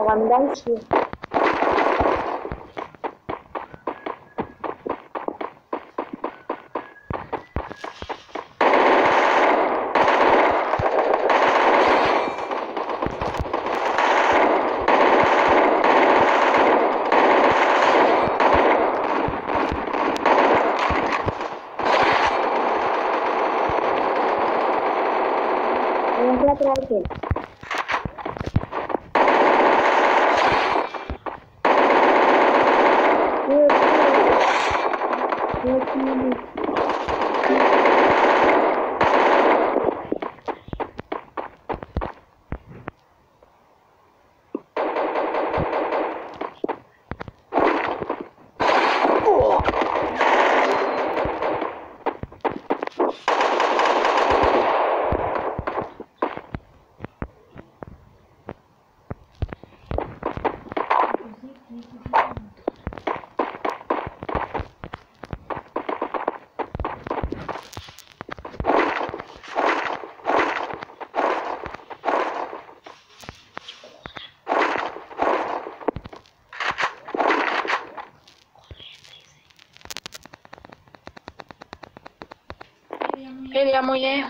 vai me dar um tiro. Eu vou atrás dele. Ele e a mulher.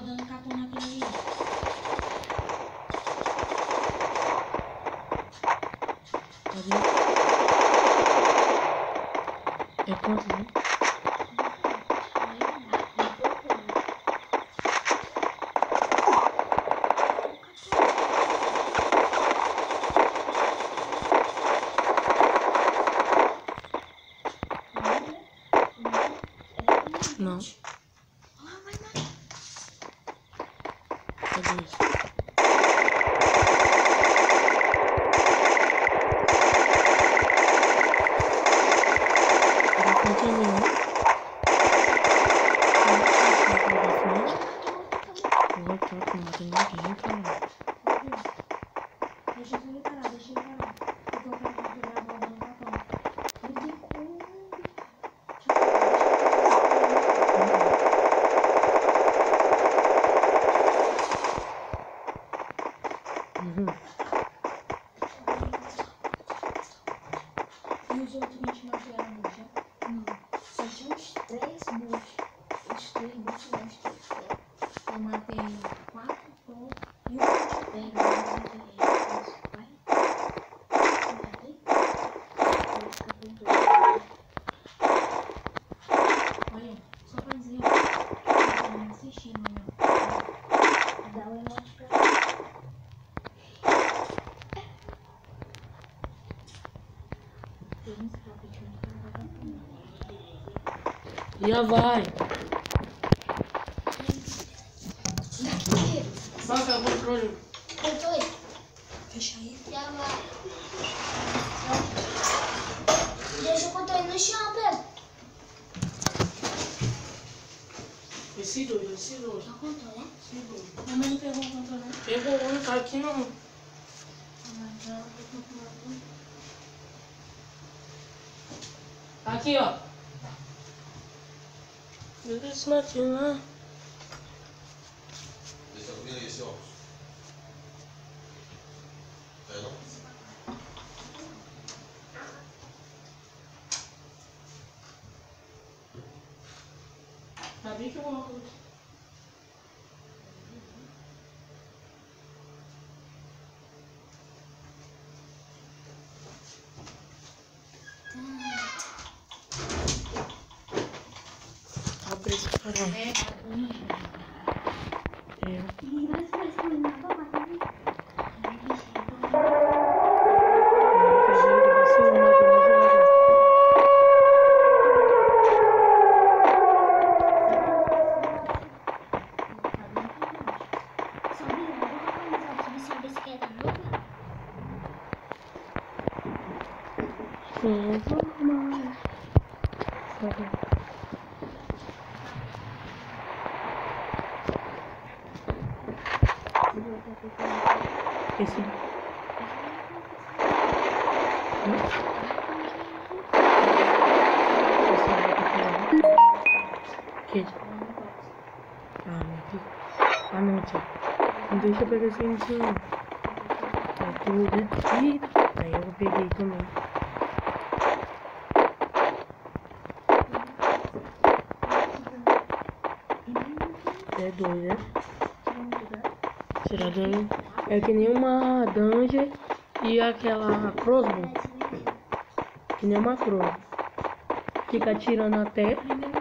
dando capão naquele ali. É quanto, né? Não. Cadê isso? Deixa ele parar. Porque eu quero pegar a bola no capão. Não tem como. E os outros 20 mataram já? Não. Só tinha uns 3 buchos. Os 3 buchos não, os 3. Eu matei 4 pontos e um monte de olha, só pra dizer, eu tô assistindo, né? Dá o emote pra mim. Já vai. Bota o controle. Controle. Fecha aí. Já vai. Deixa o controle no chão, Pedro. Esse dois. Tá o controle, né? Esse dois. Minha mãe não pegou o controle, né? Pegou um, tá aqui não. Aqui, ó. Esse matinho lá. Deixa eu comer esse óculos. É não? Sabia que o óculos. Abre esse caralho. Esse. Que? Ah, não, tia. Não deixa eu pegar esse ensino. É tudo. Aí eu peguei também. É dois, né? Tirador é que nem uma dungeon e aquela crossbow. Que nem uma crossbow. Fica atirando até.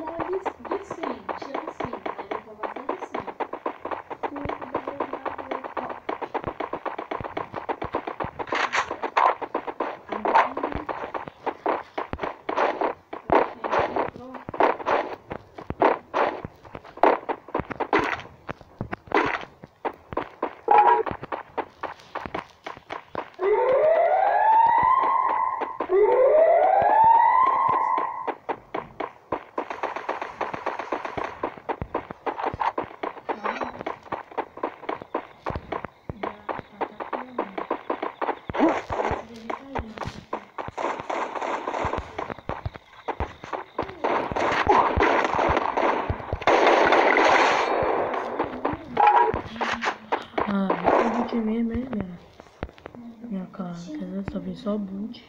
Mesmo, né? Minha cara, só vem só boot.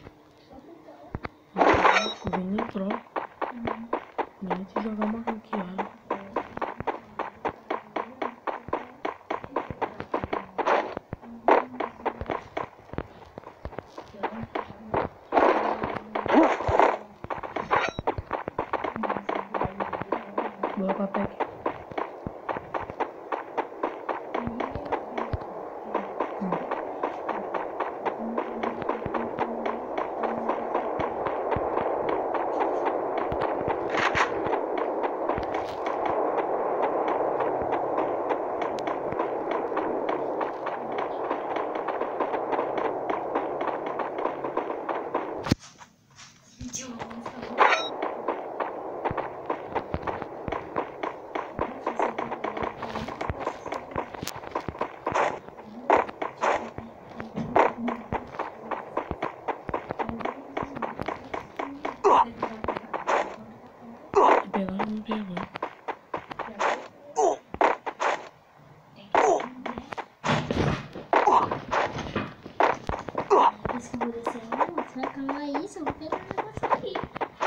Vem nem pro. Nem te jogar uma ranqueada. papel aqui. Pegar não pegou. Você vai calar isso, eu vou pegar o negócio aqui.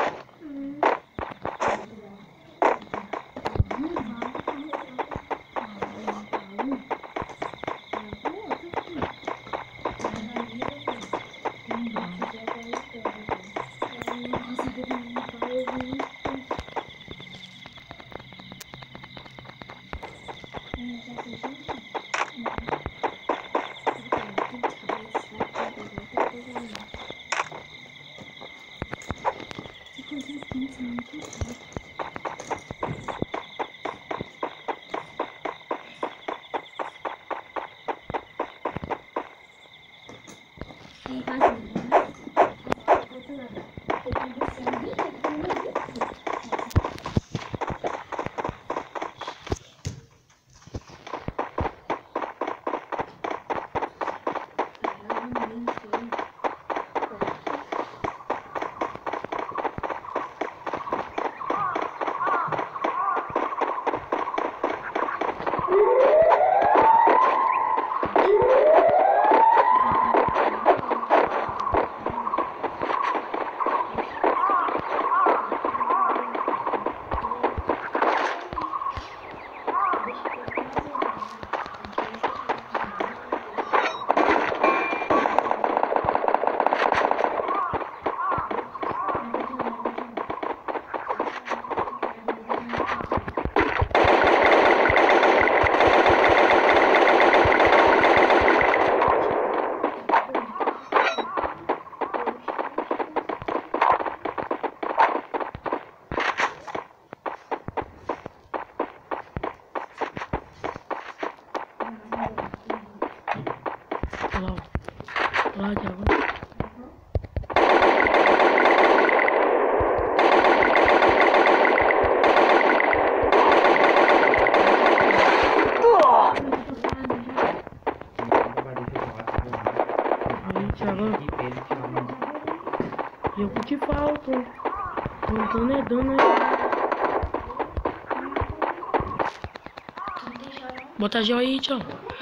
Lá de água. Aí, Thiago. Eu que te falto. Não tô nedando aí. Bota gel aí, tchau.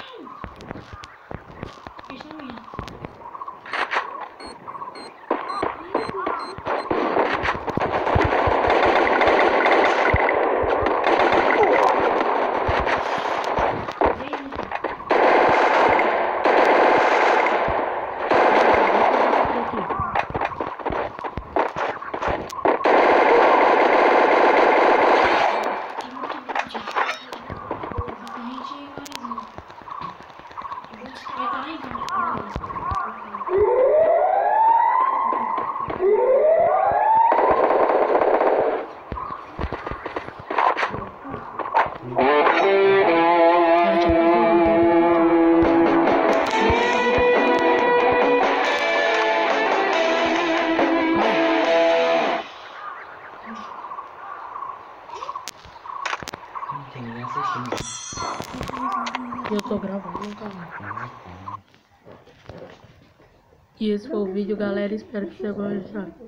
Eu tô gravando, tá? E esse foi o vídeo, galera. Espero que vocês tenham gostado.